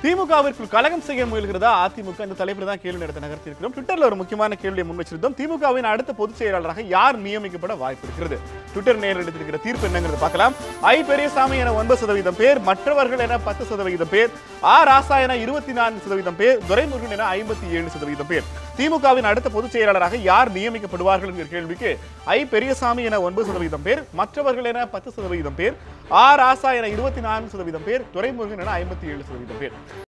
திமுகவிற்குள் கலகம் செய்ய முயல்கிறதா அதிமுக? இந்த தலைப்பில் தான் கேள்வி நடத்த நகர்த்தியிருக்கிறோம். ட்விட்டர்ல ஒரு முக்கியமான கேள்வியை முன் வச்சிருந்தோம். திமுகவின் அடுத்த பொதுச் செயலாளராக யார் நியமிக்கப்பட வாய்ப்பு இருக்கிறது? ட்விட்டர் நேரில் எடுத்திருக்கிற தீர்ப்பு என்னங்கிறது பார்க்கலாம். ஐ பெரியசாமி என 9% பேர், மற்றவர்கள் என 10% பேர், ஆ ராசா என 24% பேர், துரைமுருகன் என 57% பேர். திமுகவின் அடுத்த பொதுச் செயலாளராக யார் நியமிக்கப்படுவார்கள் என்கிற கேள்விக்கு ஐ பெரியசாமி என 9% பேர், மற்றவர்கள் என 10% பேர், ஆ ராசா என 24% பேர், துரைமுருகன் என 57% பேர்.